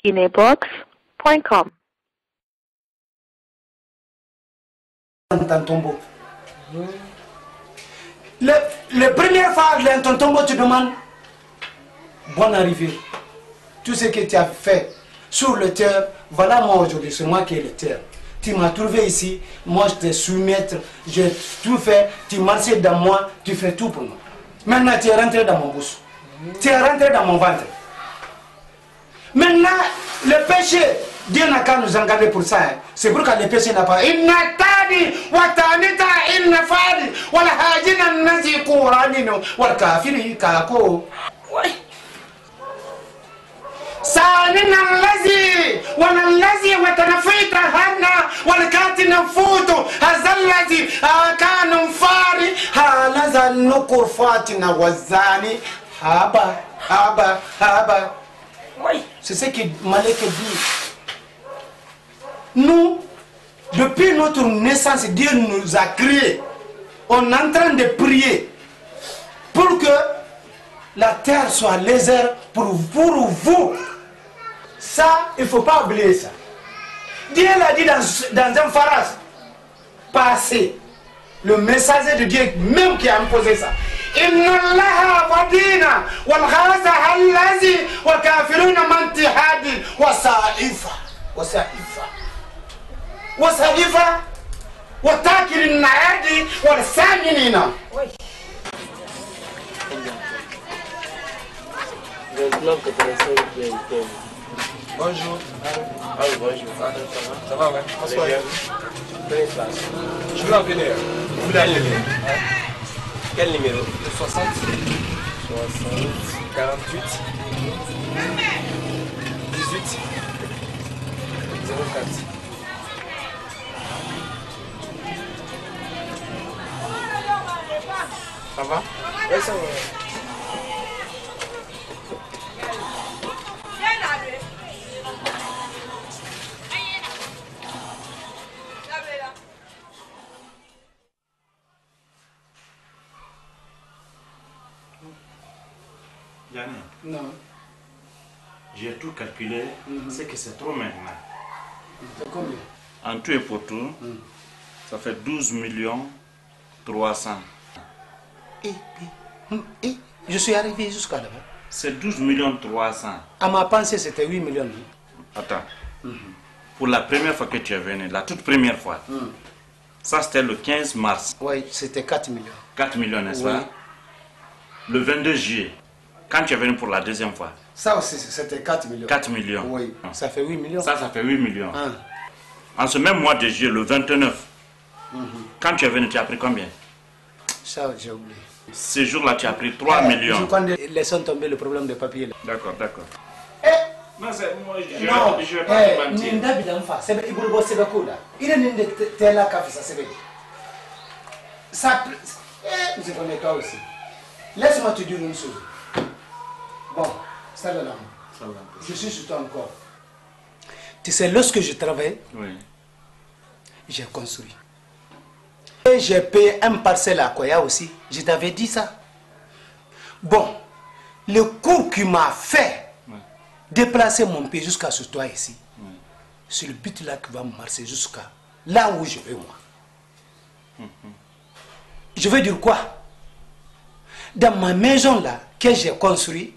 guineabox.com. Dans tombeau. Le première fois, dans ton tombeau, tu demandes bonne arrivée. Tout ce que tu as fait sur le terre, voilà moi aujourd'hui, c'est moi qui ai le terre. Tu m'as trouvé ici, moi je te soumettre, j'ai tout fait, tu marchais dans moi, tu fais tout pour moi. Maintenant tu es rentré dans mon bouche, tu es rentré dans mon ventre. Maintenant, le péché, Dieu n'a qu'à nous engager pour ça. Hein. C'est pourquoi le péché n'a pas. Il n'a pas dit, Watanita, il n'a pas dit, Wala Hajina Nazi Kouranino, Walkafiri Kako. Oui. سالنا الذي والذي وتنفيت هنا والكاتن فوتو هذا الذي كان فاري هذا النكر فاتنا والزاني هابا oui c'est ce que Malek dit. Nous depuis notre naissance Dieu nous a créés, on est en train de prier pour que la terre soit légère pour vous. Ça, il ne faut pas oublier ça. Dieu l'a dit dans un pharase passé. Le messager de Dieu même qui a imposé ça. Inna Allah wadina wal ghaza allazi wa kafiruna mantihadi wa sa'ifa wa takirin naadi wal saminina. Bonjour. Ah oui, bonjour. Ça va, ouais? Bonsoir. Prenez place. Je veux en venir. Vous voulez en venir? Quel numéro? Le 60 48 18 04. Ça va? Oui, ça va. Yannick, Non. j'ai tout calculé, c'est que c'est trop maintenant. C'est combien? En tout et pour tout, ça fait 12 millions 300. Et je suis arrivé jusqu'à là-bas. C'est 12 millions 300. À ma pensée, c'était 8 millions. Attends. Pour la première fois que tu es venu, la toute première fois, ça c'était le 15 mars. Oui, c'était 4 millions. 4 millions, n'est-ce Oui. pas? Le 22 juillet, quand tu es venu pour la deuxième fois. Ça aussi, c'était 4 millions. 4 millions. Oui, ça fait 8 millions. Ça fait 8 millions. Ah. En ce même mois de juillet, le 29, quand tu es venu, tu as pris combien? Ça, j'ai oublié. Ce jour-là, tu as pris 3 millions. Je compte laissons tomber le problème de papier. D'accord, d'accord. Non, c'est moi, je vais pas te mentir. Ninda bidamfa, c'est il boulot c'est beaucoup là. Il est ninde tela café ça c'est bien. Ça vous connaissez toi aussi. Laisse-moi te dire une chose. Bon, ça là. Je suis sur toi encore. Tu sais, lorsque je travaille, j'ai construit. Et j'ai payé un parcelle à Koya aussi. Je t'avais dit ça. Bon, le coup qui m'a fait déplacer mon pied jusqu'à ce toit ici, c'est le but là qui va me marcher jusqu'à là où je vais moi. Je veux dire quoi? Dans ma maison là, que j'ai construit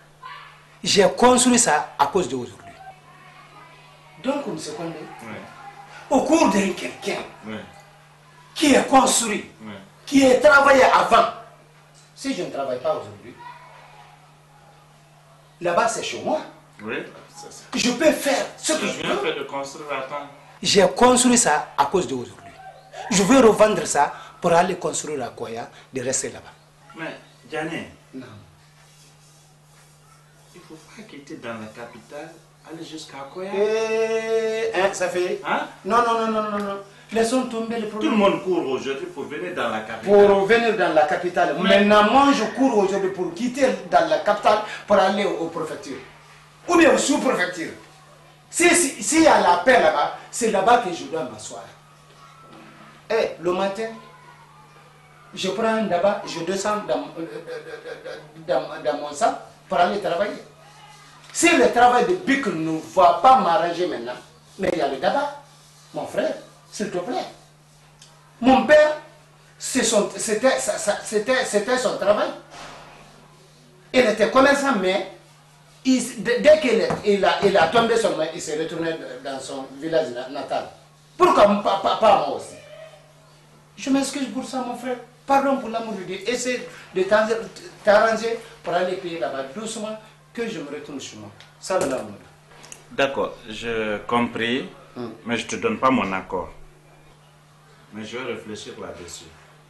ça à cause d'aujourd'hui. Donc, on se connaît. Au cours d'un quelqu'un qui est construit, qui est travaillé avant, si je ne travaille pas aujourd'hui, là-bas c'est chez moi. Oui, je peux faire ce que je veux. De construire à temps. J'ai construit ça à cause d'aujourd'hui. Je veux revendre ça pour aller construire à Koya, de rester là-bas. Mais, Diane, non. Il ne faut pas quitter dans la capitale, aller jusqu'à Koya. Ça fait... Hein? Non. Laissons tomber le problème. Tout le monde court aujourd'hui pour venir dans la capitale. Pour venir dans la capitale. Maintenant, moi, je cours aujourd'hui pour quitter dans la capitale pour aller aux préfectures. Ou bien aux sous-préfectures. S'il y a la paix là-bas, c'est là-bas que je dois m'asseoir. Le matin, je prends là-bas, je descends dans mon sac pour aller travailler. Si le travail de BIC ne va pas m'arranger maintenant, mais il y a le tabac, mon frère, s'il te plaît. Mon père, c'était son travail. Il était commerçant, mais dès qu'il a tombé son main, il s'est retourné dans son village natal. Pourquoi pas moi aussi? Je m'excuse pour ça, mon frère. Pardon pour l'amour de Dieu. Essaye de t'arranger pour aller payer là-bas doucement, que je me retourne chez moi. Ça, de l'amour. D'accord, je compris, mais je ne te donne pas mon accord. Mais je vais réfléchir là-dessus.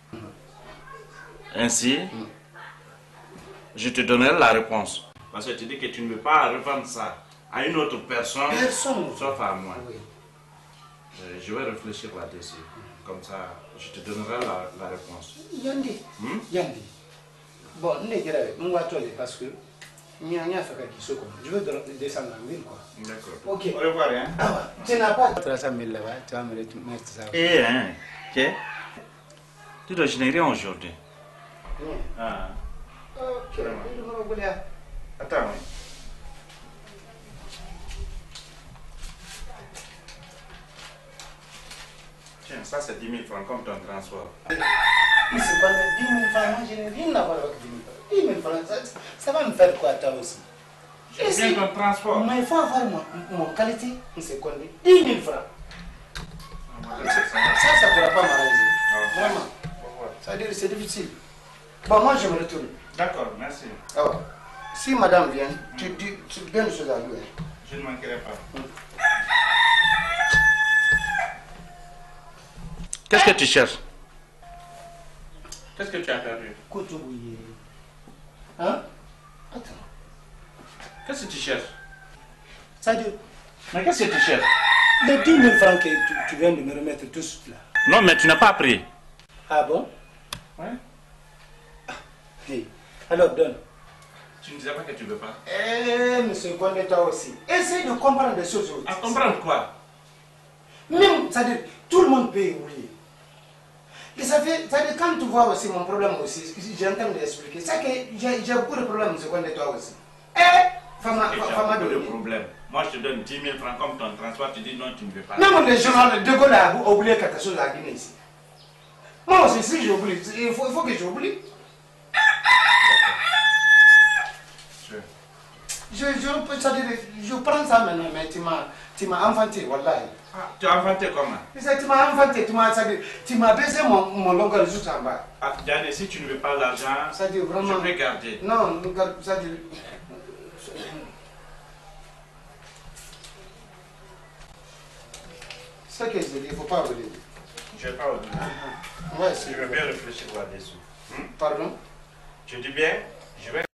Ainsi, je te donnerai la réponse. Parce que tu dis que tu ne veux pas revendre ça à une autre personne, sauf à moi. Oui. Je vais réfléchir là-dessus. Comme ça, je te donnerai la réponse. Yandi. Yandi. Bon, ne dirais pas, parce que je veux descendre en ville, quoi. D'accord. Ok. Au revoir, hein. Ah ouais. Tu n'as pas 300 000 là-bas, tu vas me remettre ça. Eh, hein. Ok. Tu dois générer aujourd'hui. Ah. Ok. Attends, oui. Tiens, ça c'est 10 000 francs comme ton transport. Il se prend 10 000 francs, moi je n'ai rien à voir avec 10 000 francs. 10 000 francs, ça va me faire quoi, toi aussi? J'ai bien ton transport. Mais il faut avoir mon qualité, on se connaît. 10 000 francs. Ça ne pourra pas m'arranger. Vraiment. C'est-à-dire c'est difficile. Bon, moi je me retourne. D'accord, merci. Alors, si madame vient, tu dis bien les choses à lui. Je ne manquerai pas. Qu'est-ce que tu cherches? Qu'est-ce que tu as perdu? Koutououye. Hein? Attends. Qu'est-ce que tu cherches? C'est-à-dire, Mais qu'est-ce que tu cherches? les 10 000 francs que tu viens de me remettre tous là. Non, mais tu n'as pas pris. Ah bon? Ouais. Hey. Alors donne. Tu ne disais pas que tu ne veux pas. Eh, monsieur Gondé, toi aussi. Essaye de comprendre des choses. À comprendre quoi? Même, c'est-à-dire, tout le monde peut oublier. Et ça fait, c'est-à-dire, quand tu vois aussi mon problème aussi, j'ai en train d'expliquer, c'est que j'ai beaucoup de problèmes, monsieur Gondé, toi aussi. Eh, fama de problème. Moi, je te donne 10 000 francs comme ton transport, tu dis non, tu ne veux pas. Même les journalistes de Gaulle ont oublié quelque chose à la Guinée ici. Moi aussi, si j'oublie, il faut que j'oublie. Je prends ça maintenant, mais tu m'as enfanté, wallahi. Ah, tu as inventé comment? Tu m'as enfanté, tu m'as baissé mon longueur juste en bas. Ah, Diane, si tu ne veux pas l'argent, Vraiment, je vais garder. non, ça dit. C'est ce que je dis, il ne faut pas oublier. Je ne vais pas oublier. Ouais, Je vais bien réfléchir là-dessus. Pardon? Je dis bien, je vais